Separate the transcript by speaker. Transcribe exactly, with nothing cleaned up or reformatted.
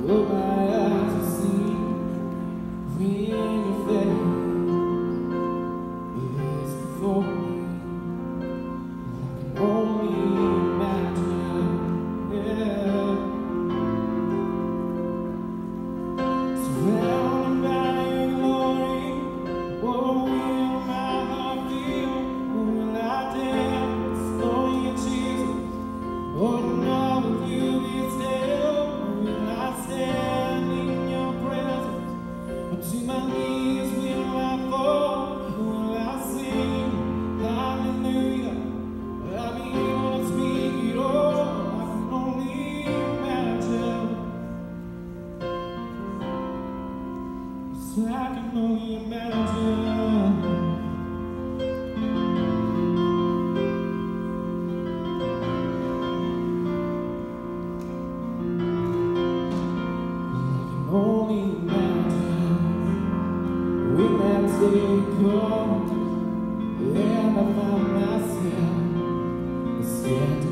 Speaker 1: Open my eyes to see when your face is before me. I can only imagine, yeah. Surrounded by your glory, what will my heart feel? Will I dance for you, Jesus? Or not with you be still? Will I stand in your presence? Or to my knees will I fall? Will I sing hallelujah? Will I be able to speak it all? I can only imagine. Yes, I can only imagine. Only imagine when that day comes and I find myself standing